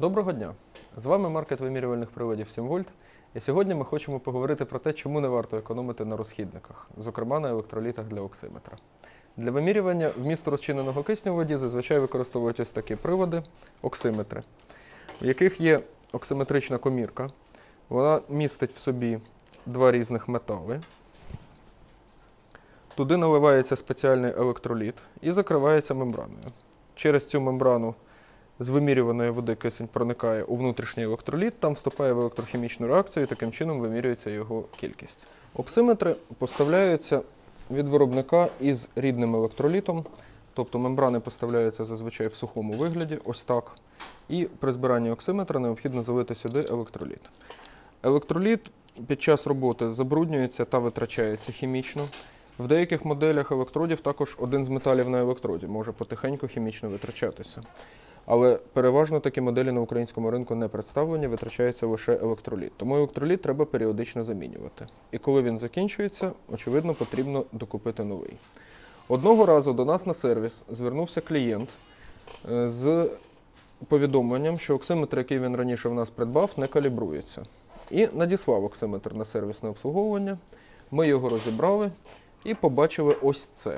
Доброго дня! З вами маркет вимірювальних приладів 7 вольт. І сьогодні ми хочемо поговорити про те, чому не варто економити на розхідниках, зокрема на електролітах для оксиметра. Для вимірювання вмісту розчиненого кисню в воді зазвичай використовують ось такі прилади – оксиметри, в яких є оксиметрична комірка. Вона містить в собі два різних метали. Туди наливається спеціальний електроліт і закривається мембраною. Через цю мембрану з вимірюваної води кисень проникає у внутрішній електроліт, там вступає в електрохімічну реакцію і таким чином вимірюється його кількість. Оксиметри поставляються від виробника із рідним електролітом, тобто мембрани поставляються зазвичай в сухому вигляді, ось так. І при збиранні оксиметра необхідно залити сюди електроліт. Електроліт під час роботи забруднюється та витрачається хімічно. В деяких моделях електродів також один з металів на електроді може потихеньку хімічно витрачатися. Але переважно такі моделі на українському ринку не представлені, витрачається лише електроліт. Тому електроліт треба періодично замінювати. І коли він закінчується, очевидно, потрібно докупити новий. Одного разу до нас на сервіс звернувся клієнт з повідомленням, що оксиметр, який він раніше в нас придбав, не калібрується. І надіслав оксиметр на сервісне обслуговування, ми його розібрали і побачили ось це.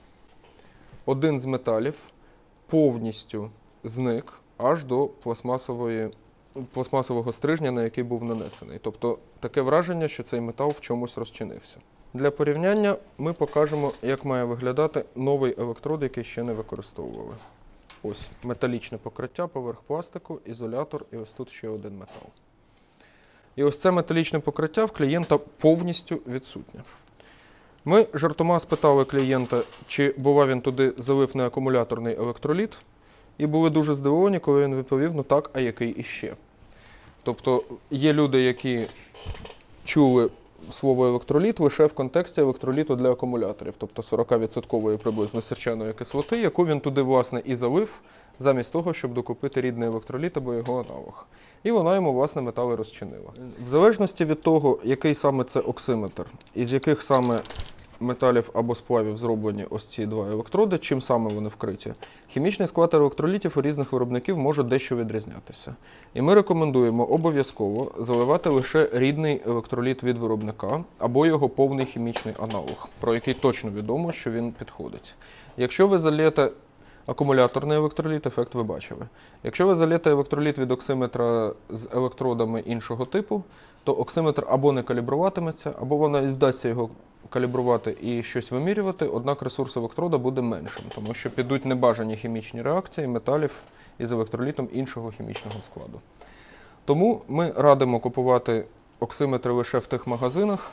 Один з металів повністю зник аж до пластмасового стрижня, на який був нанесений. Тобто таке враження, що цей метал в чомусь розчинився. Для порівняння ми покажемо, як має виглядати новий електрод, який ще не використовували. Ось металічне покриття, поверх пластику, ізолятор і ось тут ще один метал. І ось це металічне покриття в клієнта повністю відсутнє. Ми жартома спитали клієнта, чи, бува, він туди залив не акумуляторний електроліт, і були дуже здивовані, коли він відповів, ну так, а який іще? Тобто є люди, які чули слово електроліт лише в контексті електроліту для акумуляторів, тобто 40% приблизно сірчаної кислоти, яку він туди, власне, і залив, замість того, щоб докупити рідний електроліт або його аналог. І вона йому, власне, метали розчинила. В залежності від того, який саме це оксиметр, із яких саме металів або сплавів зроблені ось ці два електроди, чим саме вони вкриті, хімічний склад електролітів у різних виробників може дещо відрізнятися. І ми рекомендуємо обов'язково заливати лише рідний електроліт від виробника або його повний хімічний аналог, про який точно відомо, що він підходить. Якщо ви зальєте акумуляторний електроліт, ефект ви бачили. Якщо ви зальєте електроліт від оксиметра з електродами іншого типу, то оксиметр або не калібруватиметься, або вона вдасться його калібрувати і щось вимірювати, однак ресурс електрода буде меншим, тому що підуть небажані хімічні реакції металів із електролітом іншого хімічного складу. Тому ми радимо купувати оксиметри лише в тих магазинах,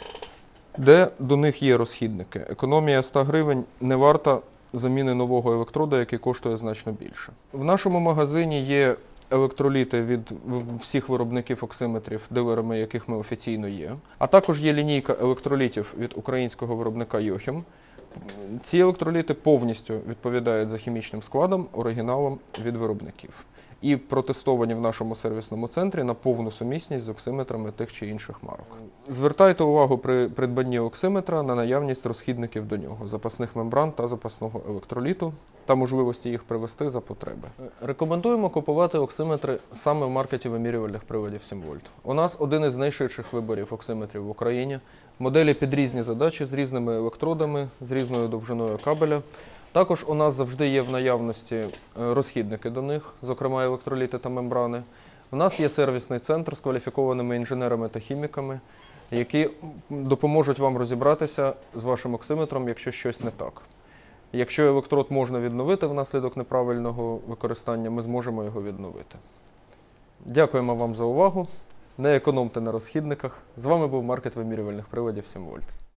де до них є розхідники. Економія 100 гривень не варта заміни нового електрода, який коштує значно більше. В нашому магазині є електроліти від всіх виробників оксиметрів, дилерами яких ми офіційно є. А також є лінійка електролітів від українського виробника Йохім. Ці електроліти повністю відповідають за хімічним складом, оригіналом від виробників. І протестовані в нашому сервісному центрі на повну сумісність з оксиметрами тих чи інших марок. Звертайте увагу при придбанні оксиметра на наявність розхідників до нього, запасних мембран та запасного електроліту та можливості їх привести за потреби. Рекомендуємо купувати оксиметри саме в маркеті вимірювальних приладів 7 вольт. У нас один із найширших виборів оксиметрів в Україні. Моделі під різні задачі з різними електродами, з різною довжиною кабеля. Також у нас завжди є в наявності розхідники до них, зокрема електроліти та мембрани. У нас є сервісний центр з кваліфікованими інженерами та хіміками, які допоможуть вам розібратися з вашим оксиметром, якщо щось не так. Якщо електрод можна відновити внаслідок неправильного використання, ми зможемо його відновити. Дякуємо вам за увагу. Не економте на розхідниках. З вами був маркет вимірювальних приладів 7 вольт.